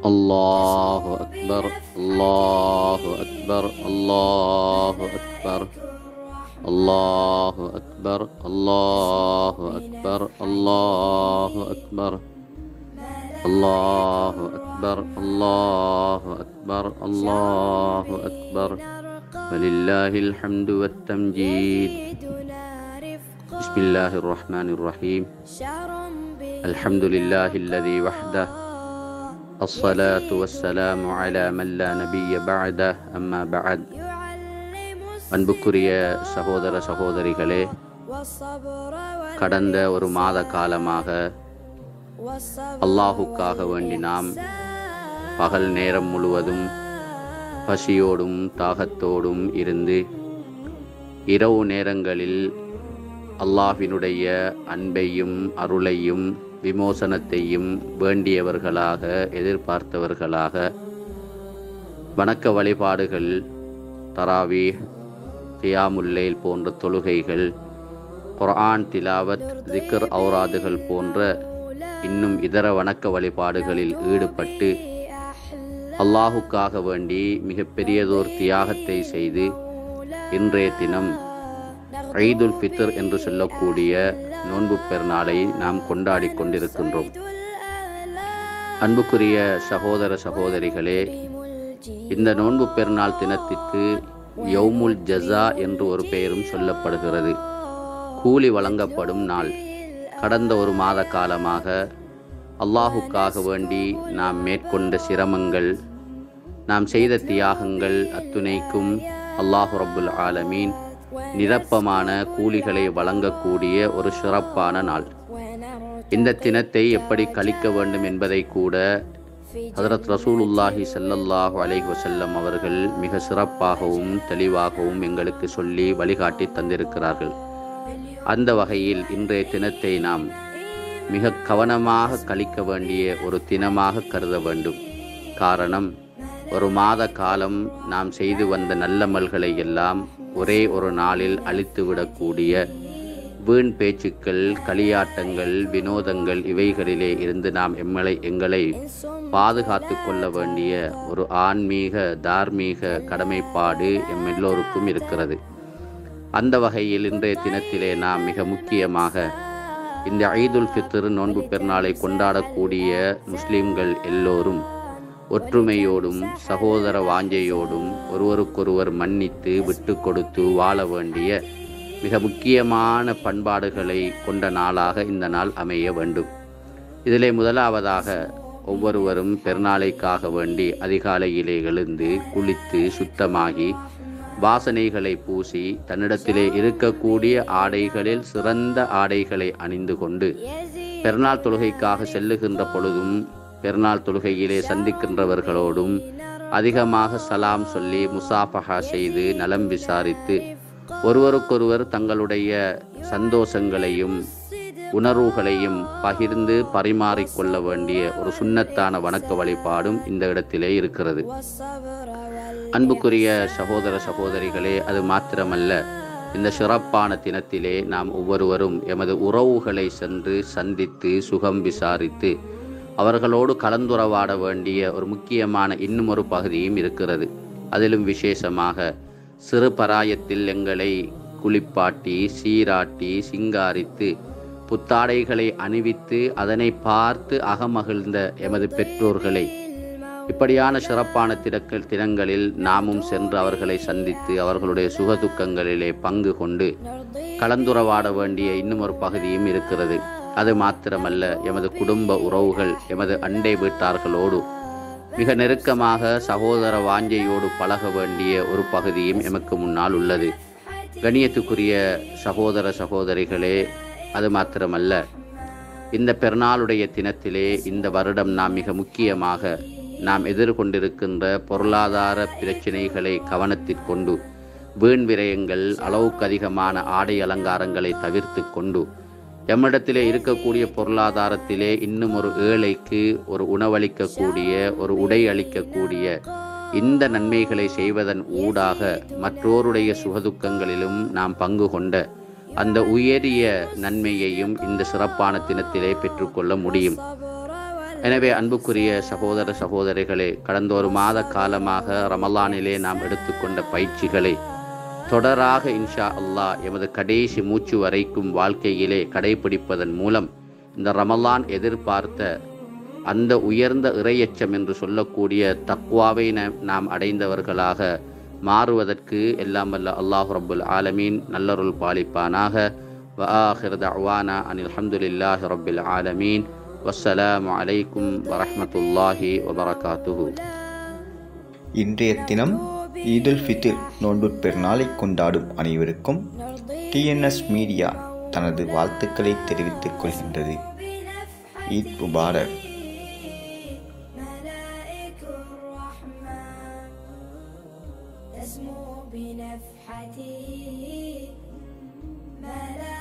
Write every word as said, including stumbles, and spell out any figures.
الله أكبر الله أكبر الله أكبر الله أكبر الله أكبر الله أكبر الله أكبر الله أكبر الله أكبر ولله الحمد والتمجيد. بسم الله الرحمن الرحيم. الحمد لله الذي وحده الصلاة والسلام على من لا نبي بعده أما بعد. அன்புக்குரிய சகோதர சகோதரிகளே, கடந்த ஒரு மாத காலமாக அல்லாஹுக்காக வேண்டி நாம் பகல் நேரம் முழுவதும் பசியோடும் தாகத்தோடும் இருந்து இரவு நேரங்களில் அல்லாஹ்வினுடைய அன்பையும் அருளையும் விமோசனத்தையும் வேண்டியவர்களாக எதிர்பார்த்தவர்களாக வணக்க வழிபாடுகள், தராவீஹ், கியாமுல் லைல் போன்ற தொழுகைகள், குர்ஆன் திலாவத், திக்ர், ஔராதுகள் போன்ற இன்னும் இதர வணக்க வழிபாடுகளில் ஈடுபட்டு அல்லாஹுக்காக வேண்டி மிகப்பெரியதோர் தியாகத்தை செய்து இன்றைய தினம் ஈதுல் ஃபித்ர் என்று சொல்லக்கூடிய நோன்பு பெருநாளை நாம் கொண்டாடி கொண்டிருக்கின்றோம். அன்புக்குரிய சகோதர சகோதரிகளே, இந்த நோன்பு பெருநாள் தினத்திற்கு யௌமுல் ஜஸா என்று ஒரு பெயரும் சொல்லப்படுகிறது. கூலி வழங்கப்படும் நாள். கடந்த ஒரு மாத காலமாக அல்லாஹுக்காக வேண்டி நாம் மேற்கொண்ட சிரமங்கள், நாம் செய்த தியாகங்கள் அத்துணைக்கும் அல்லாஹு ரப்புல் ஆலமீன் நிரப்பமான கூலிகளை வழங்கக்கூடிய ஒரு சிறப்பான நாள். இந்த தினத்தை எப்படி கழிக்க வேண்டும் என்பதை கூட ஹதரத் ரசூலுல்லாஹி ஸல்லல்லாஹு அலைஹி வஸல்லம் அவர்கள் மிக சிறப்பாகவும் தெளிவாகவும் எங்களுக்கு சொல்லி வழிகாட்டி தந்திருக்கிறார்கள். அந்த வகையில் இன்றைய தினத்தை நாம் மிக கவனமாக கழிக்க வேண்டிய ஒரு தினமாக கருத வேண்டும். காரணம், ஒரு மாத காலம் நாம் செய்து வந்த நல்லமல்களை எல்லாம் ஒரே ஒரு நாளில் அழித்துவிடக்கூடிய வீண் பேச்சுக்கள், களியாட்டங்கள், வினோதங்கள் இவைகளிலே இருந்து நாம் எம்மளை எங்களை பாதுகாத்து கொள்ள வேண்டிய ஒரு ஆன்மீக தார்மீக கடமைப்பாடு எம் எல்லோருக்கும் இருக்கிறது. அந்த வகையில் இன்றைய தினத்திலே நாம் மிக முக்கியமாக இந்த ஈதுல் ஃபித்ர் நோன்பு பெருநாளை கொண்டாடக்கூடிய முஸ்லிம்கள் எல்லோரும் ஒற்றுமையோடும் சகோதர வாஞ்சையோடும் ஒருவருக்கொருவர் மன்னித்து விட்டு கொடுத்து வாழ வேண்டிய மிக முக்கியமான பண்பாடுகளை கொண்ட நாளாக இந்த நாள் அமைய வேண்டும். இதிலே முதலாவதாக ஒவ்வொருவரும் பெருநாளைக்காக வேண்டி அதிகாலையிலே எழுந்து குளித்து சுத்தமாகி வாசனைகளை பூசி தன்னிடத்திலே இருக்கக்கூடிய ஆடைகளில் சிறந்த ஆடைகளை அணிந்து கொண்டு பெருநாள் தொழுகைக்காக செல்லுகின்ற பொழுதும் பெருநாள் தொழுகையிலே சந்திக்கின்றவர்களோடும் அதிகமாக சலாம் சொல்லி முசாஃபஹா செய்து நலம் விசாரித்து ஒருவருக்கொருவர் தங்களுடைய சந்தோஷங்களையும் உணர்வுகளையும் பகிர்ந்து பரிமாறிக்கொள்ள வேண்டிய ஒரு சுன்னத்தான வணக்க வழிபாடும் இந்த இடத்திலே இருக்கிறது. அன்புக்குரிய சகோதர சகோதரிகளே, அது மாத்திரமல்ல, இந்த சிறப்பான தினத்திலே நாம் ஒவ்வொருவரும் எமது உறவுகளை சென்று சந்தித்து சுகம் விசாரித்து அவர்களோடு கலந்துரவாட வேண்டிய ஒரு முக்கியமான இன்னும் ஒரு பகுதியும் இருக்கிறது. அதிலும் விசேஷமாக சிறு பராயத்தில் எங்களை குளிப்பாட்டி சீராட்டி சிங்காரித்து புத்தாடைகளை அணிவித்து அதனை பார்த்து அகமகிழ்ந்த எமது பெற்றோர்களை இப்படியான சிறப்பான தினங்கள் தினங்களில் நாமும் சென்று அவர்களை சந்தித்து அவர்களுடைய சுகதுக்கங்களிலே பங்கு கொண்டு கலந்துரவாட வேண்டிய இன்னும் ஒரு பகுதியும் இருக்கிறது. அது மாத்திரமல்ல, எமது குடும்ப உறவுகள் எமது அண்டை வீட்டார்களோடு மிக நெருக்கமாக சகோதர வாஞ்சையோடு பழக வேண்டிய ஒரு பகுதியும் எமக்கு முன்னால் உள்ளது. கண்ணியத்துக்குரிய சகோதர சகோதரிகளே, அது மாத்திரமல்ல, இந்த பெருநாளுடைய தினத்திலே இந்த வருடம் நாம் மிக முக்கியமாக நாம் எதிர்கொண்டிருக்கின்ற பொருளாதார பிரச்சினைகளை கவனத்தில் கொண்டு வீண் விரயங்கள், அளவுக்கு அதிகமான ஆடை அலங்காரங்களை தவிர்த்து கொண்டு எம்மிடத்திலே இருக்கக்கூடிய பொருளாதாரத்திலே இன்னும் ஒரு ஏழைக்கு ஒரு உணவளிக்கக்கூடிய ஒரு உடை அளிக்கக்கூடிய இந்த நன்மைகளை செய்வதன் ஊடாக மற்றோருடைய சுகதுக்கங்களிலும் நாம் பங்கு கொண்ட அந்த உயரிய நன்மையையும் இந்த சிறப்பான தினத்திலே பெற்றுக்கொள்ள முடியும். எனவே அன்புக்குரிய சகோதர சகோதரிகளே, கடந்த ஒரு மாத காலமாக ரமலானிலே நாம் எடுத்துக்கொண்ட பயிற்சிகளை தொடராக இன்ஷா அல்லாஹ் எமது கடைசி மூச்சு வரைக்கும் வாழ்க்கையிலே கடைபிடிப்பதன் மூலம் இந்த ரமலான் எதிர்பார்த்த அந்த உயர்ந்த இறையச்சம் என்று சொல்லக்கூடிய தக்வாவை நாம் அடைந்தவர்களாக மாறுவதற்கு எல்லாம் வல்ல அல்லாஹ் ரப்புல் ஆலமீன் நல்லருள் பாலிப்பானாக. வ ஆகிரு தஅவானா அனில் ஹம்துலில்லாஹி ரப்பில் ஆலமீன். வஸ்ஸலாமு அலைக்கும் வரஹ்மத்துல்லாஹி வபரகாத்துஹு. இன்றைய தினம் ஈதுல் ஃபித்ர் நோன்பு பெருநாளை கொண்டாடும் அனைவருக்கும் டிஎன்எஸ் மீடியா தனது வாழ்த்துக்களை தெரிவித்துக் கொள்கின்றது. ஈத் முபாரக்.